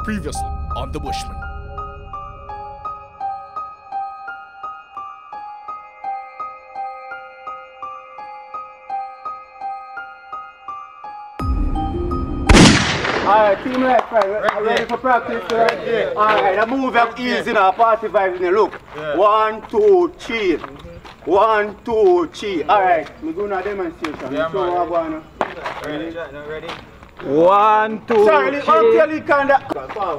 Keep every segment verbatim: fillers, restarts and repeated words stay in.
Previously on the Bushman. Alright, team right, right. Ready, ready for practice? Right? Yeah. Alright, the move up easy now, party vibes in the look. Yeah. One, two, three. Mm-hmm. One, two, three. Alright, we're going to a demonstration. Yeah, show what going ready? Ready? One, two, Sorry, three. Sorry, kind of.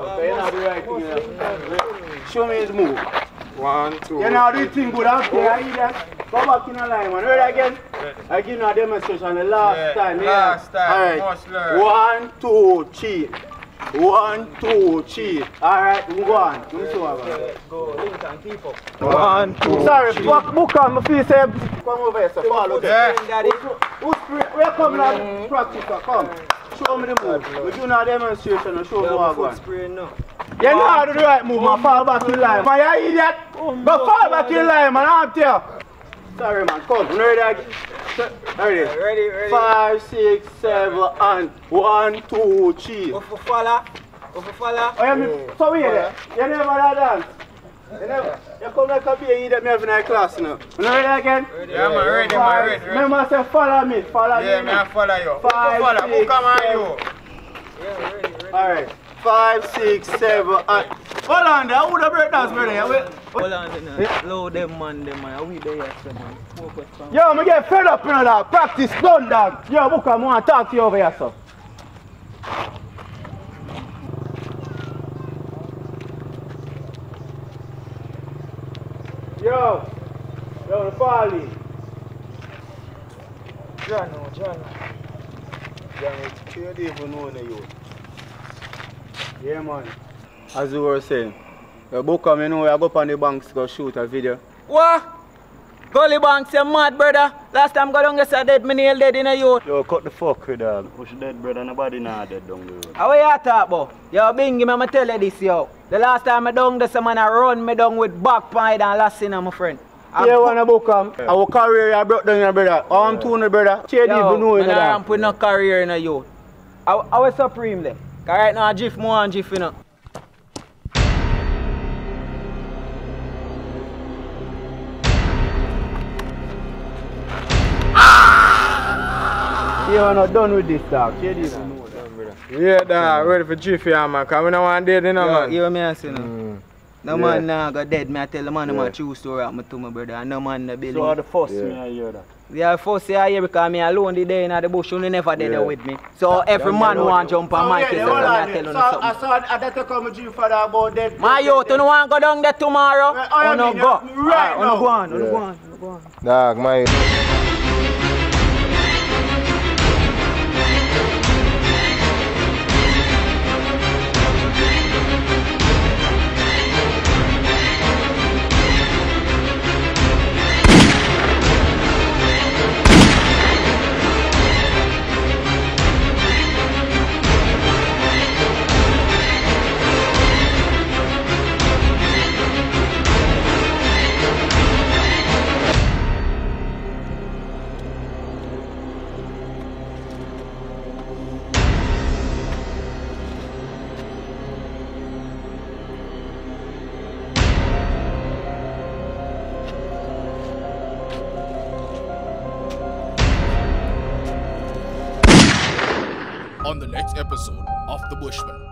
Show me his move. One, two, You know, do you think good out there? Go back in the line, man. Ready again? I give you a demonstration the last yeah, time. Last yeah. time. Alright. One, two, three. One, two, three. Alright, move on. Move on. Go, link and keep up. One, two, Sorry, three. Sorry, book on. My feet say, come over here, so follow me. We are coming out to practice, so come. Show me the move. We're doing a demonstration and show me what I'm going. You know how to do the right move, man. Fall back in line. Man, you idiot. But fall back in line, man. I'm here. Sorry, man. Come. Ready? Ready? Ready, ready. Five, six, seven, and one, two, three. Go for follow. Go for follow. Oh, you so we here. You never dance. You never. You come like a baby, you me having a class now. You ready again? Ready. Yeah, man. Ready, man. Ready. Remember, I say follow me. Follow me. Yeah, man. I follow you. Five, follow. Who come on you? Yeah, ready, ready. All right. Five, six, seven, eight. Hold on there, who the break dance, brother? Hold on there, load them man, them man. We there, man. Focus, man. Yo, I'm get fed up, you know that. Practice done, dog. Yo, Buka, I want to talk to you over here, sir. Yo, yo, the Farley. John, no, John. John, it's clear they even know the youth. Yeah, man. As you were saying, the book come, you know, I go up on the banks to go shoot a video. What? Gully banks, you mad, brother? Last time I go down, get a dead, my nail dead in a youth. Yo, cut the fuck with dog. Push dead, brother, nobody not dead down the road. How you talk about? Yo, Bingy, I'm going to tell you this, yo. The last time I down there, some man I run me down with back pine and last in, my friend. Yeah, when I book come, yeah. Our career I brought down, your brother. I'm two, brother. Change even know in that. I'm putting no career in a youth. I was supreme there. Right now, Jiff more and Jiff, you know. You are not done with this, dog. Yeah, dog. Ready for Jiff, yeah, man. Because we don't want dead, you know, man. You hear me say, no? Mm. No yeah. Man now got dead. Me I tell the man, yeah. I'm true story out to my brother. And no man in the building. So the first yeah. me I hear that. Yeah, the first I hear because me alone the day in the bush, you never dead yeah. with me. So every yeah, man want to jump on my case and I tell you something. I saw I had to come to you for that about dead. My youth, you don't want to go down there tomorrow? Right, oh, no go. Right, oh, no go on, oh, no go on, no go on. Dog, my... On the next episode of The Bushman.